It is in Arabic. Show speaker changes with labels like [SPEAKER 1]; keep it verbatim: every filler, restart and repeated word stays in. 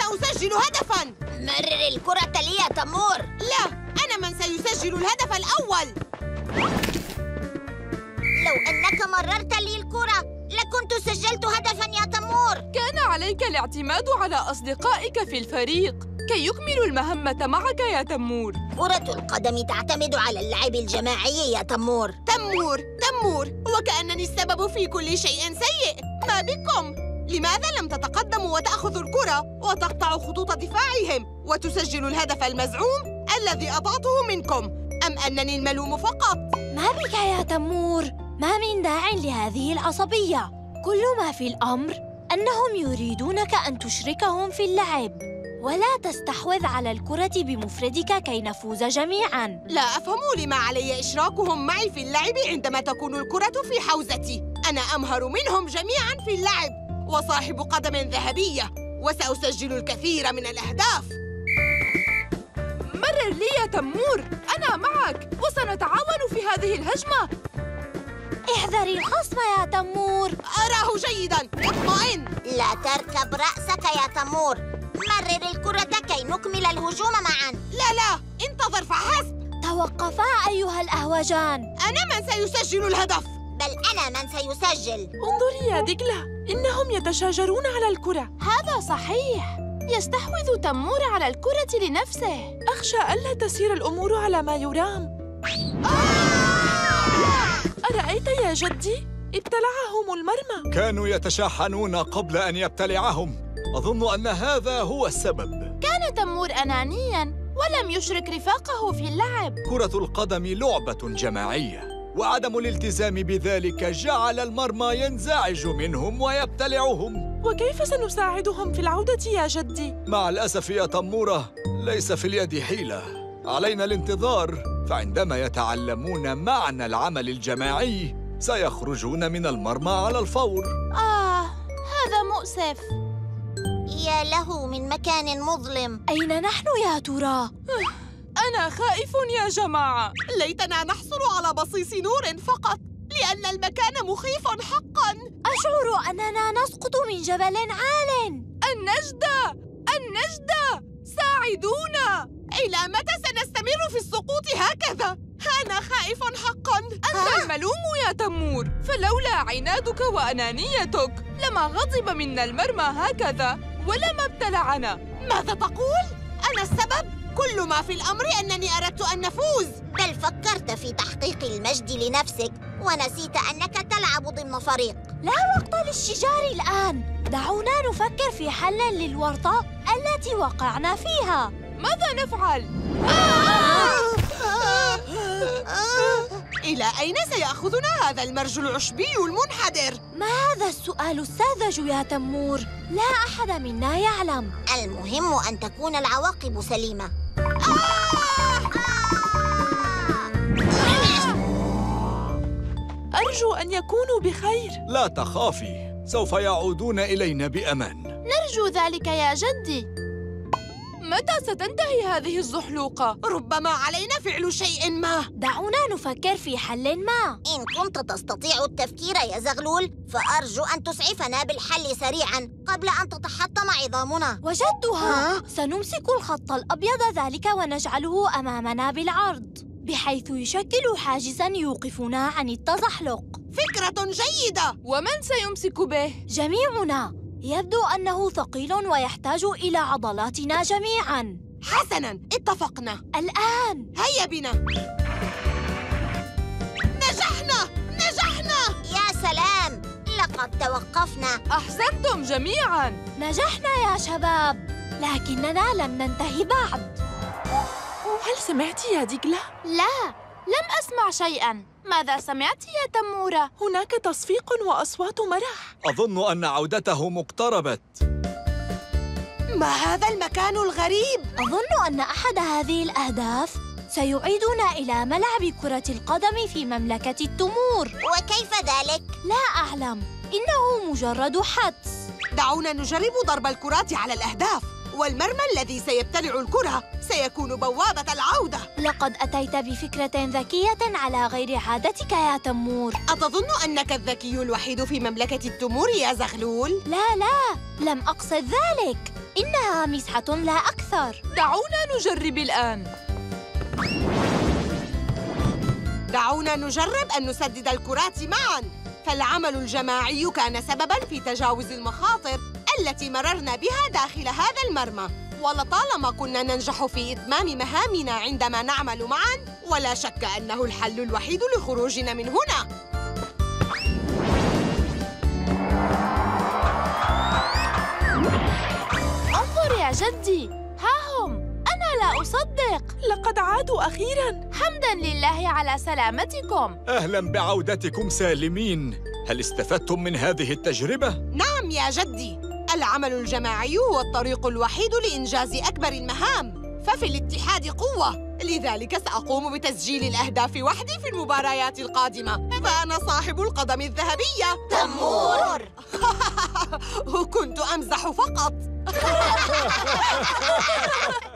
[SPEAKER 1] سأسجل هدفاً.
[SPEAKER 2] مرر الكرة لي يا تمور.
[SPEAKER 1] لا، أنا من سيسجل الهدف الأول.
[SPEAKER 2] لو أنك مررت لي الكرة لكنت سجلت هدفاً يا تمور.
[SPEAKER 3] كان عليك الاعتماد على أصدقائك في الفريق كي يكملوا المهمة معك يا تمور.
[SPEAKER 2] كرة القدم تعتمد على اللعب الجماعي يا تمور.
[SPEAKER 1] تمور تمور، وكأنني السبب في كل شيء سيء. ما بكم؟ لماذا لم تتقدموا وتأخذوا الكرة وتقطع خطوط دفاعهم وتسجل الهدف المزعوم الذي أضعته منكم؟ أم أنني الملوم فقط؟
[SPEAKER 4] ما بك يا تمور؟ ما من داع لهذه العصبية. كل ما في الأمر أنهم يريدونك أن تشركهم في اللعب ولا تستحوذ على الكرة بمفردك كي نفوز جميعاً.
[SPEAKER 1] لا أفهم لما علي إشراكهم معي في اللعب عندما تكون الكرة في حوزتي. أنا أمهر منهم جميعاً في اللعب وصاحب قدم ذهبية، وسأسجل الكثير من الأهداف.
[SPEAKER 3] مرر لي يا تمور، أنا معك وسنتعاون في هذه الهجمة.
[SPEAKER 4] احذري الخصم يا تمور.
[SPEAKER 1] أراه جيداً، اطمئن.
[SPEAKER 2] لا تركب رأسك يا تمور. مرر الكرة كي نكمل الهجوم معاً.
[SPEAKER 1] لا لا، انتظر فحسب.
[SPEAKER 4] توقفا أيها الأهوجان.
[SPEAKER 1] أنا من سيسجل الهدف.
[SPEAKER 2] بل أنا من سيسجل.
[SPEAKER 3] انظري يا دجلة، إنهم يتشاجرون على الكرة.
[SPEAKER 4] هذا صحيح. يستحوذ تمور على الكرة لنفسه.
[SPEAKER 3] أخشى ألا تسير الأمور على ما يرام. أرأيت يا جدي؟ ابتلعهم المرمى.
[SPEAKER 5] كانوا يتشاحنون قبل أن يبتلعهم. أظن أن هذا هو السبب.
[SPEAKER 4] كان تمور أنانياً ولم يشرك رفاقه في اللعب.
[SPEAKER 5] كرة القدم لعبة جماعية، وعدم الالتزام بذلك جعل المرمى ينزعج منهم ويبتلعهم.
[SPEAKER 3] وكيف سنساعدهم في العودة يا جدي؟
[SPEAKER 5] مع الأسف يا تمورة، ليس في اليد حيلة. علينا الانتظار، فعندما يتعلمون معنى العمل الجماعي سيخرجون من المرمى على الفور.
[SPEAKER 4] آه، هذا مؤسف.
[SPEAKER 2] يا له من مكان مظلم.
[SPEAKER 4] أين نحن يا ترى؟
[SPEAKER 3] أنا خائف يا جماعة.
[SPEAKER 1] ليتنا نحصل على بصيص نور فقط، لأن المكان مخيف حقاً.
[SPEAKER 4] أشعر أننا نسقط من جبل عال.
[SPEAKER 3] النجدة! النجدة! ساعدونا!
[SPEAKER 1] إلى متى سنستمر في السقوط هكذا؟ أنا خائف حقاً.
[SPEAKER 3] أنت الملوم يا تمور، فلولا عنادك وأنانيتك لما غضب منا المرمى هكذا ولما ابتلعنا.
[SPEAKER 1] ماذا تقول؟ أنا السبب؟ كل ما في الأمر أنني أردت أن نفوز.
[SPEAKER 2] بل فكرت في تحقيق المجد لنفسك ونسيت أنك تلعب ضمن فريق.
[SPEAKER 4] لا وقت للشجار الآن. دعونا نفكر في حل للورطة التي وقعنا فيها.
[SPEAKER 3] ماذا نفعل؟
[SPEAKER 1] إلى أين سيأخذنا هذا المرج العشبي المنحدر؟
[SPEAKER 4] ما هذا السؤال الساذج يا تمور؟ لا أحد منا يعلم.
[SPEAKER 2] المهم أن تكون العواقب سليمة.
[SPEAKER 3] أرجو أن يكونوا بخير.
[SPEAKER 5] لا تخافي، سوف يعودون إلينا بأمان.
[SPEAKER 4] نرجو ذلك يا جدي.
[SPEAKER 3] متى ستنتهي هذه الزحلوقة؟
[SPEAKER 1] ربما علينا فعل شيء ما.
[SPEAKER 4] دعونا نفكر في حل ما.
[SPEAKER 2] إن كنت تستطيع التفكير يا زغلول فأرجو أن تسعفنا بالحل سريعاً قبل أن تتحطم عظامنا.
[SPEAKER 4] وجدتها. سنمسك الخط الأبيض ذلك ونجعله أمامنا بالعرض بحيث يشكل حاجزاً يوقفنا عن التزحلق.
[SPEAKER 1] فكرة جيدة.
[SPEAKER 3] ومن سيمسك به؟
[SPEAKER 4] جميعنا. يبدو أنه ثقيل ويحتاج إلى عضلاتنا جميعاً.
[SPEAKER 1] حسناً، اتفقنا.
[SPEAKER 4] الآن
[SPEAKER 1] هيا بنا. نجحنا! نجحنا!
[SPEAKER 2] يا سلام، لقد توقفنا.
[SPEAKER 3] أحسنتم جميعاً.
[SPEAKER 4] نجحنا يا شباب، لكننا لم ننتهي بعد.
[SPEAKER 3] هل سمعت يا دجلة؟
[SPEAKER 4] لا، لم أسمع شيئاً. ماذا سمعت يا تمورة؟
[SPEAKER 3] هناك تصفيق وأصوات مرح.
[SPEAKER 5] أظن أن عودته اقتربت.
[SPEAKER 1] ما هذا المكان الغريب؟
[SPEAKER 4] أظن أن أحد هذه الأهداف سيعيدنا إلى ملعب كرة القدم في مملكة التمور.
[SPEAKER 2] وكيف ذلك؟
[SPEAKER 4] لا أعلم، إنه مجرد حدس.
[SPEAKER 1] دعونا نجرب ضرب الكرات على الأهداف، والمرمى الذي سيبتلع الكرة سيكون بوابة العودة.
[SPEAKER 4] لقد أتيت بفكرة ذكية على غير عادتك يا تمور.
[SPEAKER 1] أتظن أنك الذكي الوحيد في مملكة التمور يا زغلول؟
[SPEAKER 4] لا لا، لم أقصد ذلك. إنها مسحة لا أكثر.
[SPEAKER 3] دعونا نجرب الآن.
[SPEAKER 1] دعونا نجرب أن نسدد الكرات معاً، فالعمل الجماعي كان سبباً في تجاوز المخاطر التي مررنا بها داخل هذا المرمى، ولطالما كنا ننجح في إتمام مهامنا عندما نعمل معاً، ولا شك أنه الحل الوحيد لخروجنا من هنا.
[SPEAKER 4] انظر يا جدي، ها هم. أنا لا أصدق،
[SPEAKER 3] لقد عادوا أخيراً.
[SPEAKER 4] حمداً لله على سلامتكم.
[SPEAKER 5] أهلاً بعودتكم سالمين. هل استفدتم من هذه التجربة؟
[SPEAKER 1] نعم يا جدي، العمل الجماعي هو الطريق الوحيد لإنجاز أكبر المهام، ففي الاتحاد قوة. لذلك سأقوم بتسجيل الأهداف وحدي في المباريات القادمة، فأنا صاحب القدم الذهبية
[SPEAKER 2] تمور.
[SPEAKER 1] كنت أمزح فقط.